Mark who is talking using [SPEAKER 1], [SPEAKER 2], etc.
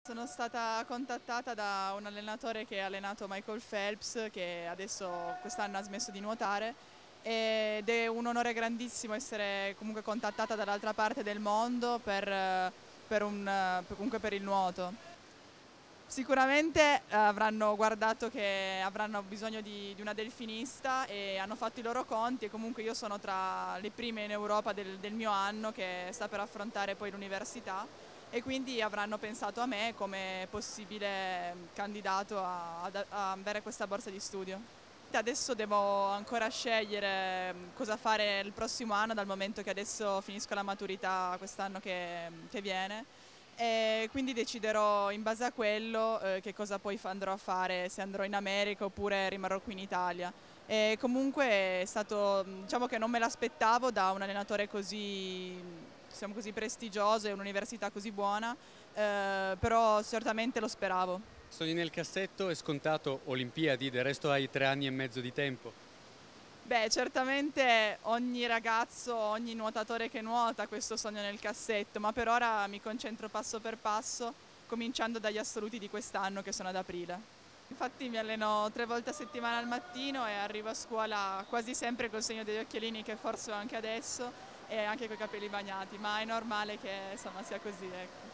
[SPEAKER 1] Sono stata contattata da un allenatore che ha allenato Michael Phelps, che adesso quest'anno ha smesso di nuotare, ed è un onore grandissimo essere comunque contattata dall'altra parte del mondo comunque per il nuoto. Sicuramente avranno guardato che avranno bisogno di una delfinista e hanno fatto i loro conti, e comunque io sono tra le prime in Europa del mio anno che sta per affrontare poi l'università, e quindi avranno pensato a me come possibile candidato a avere questa borsa di studio. Adesso devo ancora scegliere cosa fare il prossimo anno, dal momento che adesso finisco la maturità quest'anno che viene, e quindi deciderò in base a quello che cosa poi andrò a fare, se andrò in America oppure rimarrò qui in Italia. E comunque è stato, diciamo che non me l'aspettavo da un allenatore così, diciamo così prestigioso e un'università così buona, però certamente lo speravo.
[SPEAKER 2] Sogni nel cassetto e scontato Olimpiadi, del resto hai 3 anni e mezzo di tempo.
[SPEAKER 1] Beh, certamente ogni ragazzo, ogni nuotatore che nuota ha questo sogno nel cassetto, ma per ora mi concentro passo per passo, cominciando dagli assoluti di quest'anno che sono ad aprile. Infatti mi alleno 3 volte a settimana al mattino e arrivo a scuola quasi sempre col segno degli occhialini, che forse ho anche adesso, e anche coi capelli bagnati, ma è normale che insomma sia così, ecco.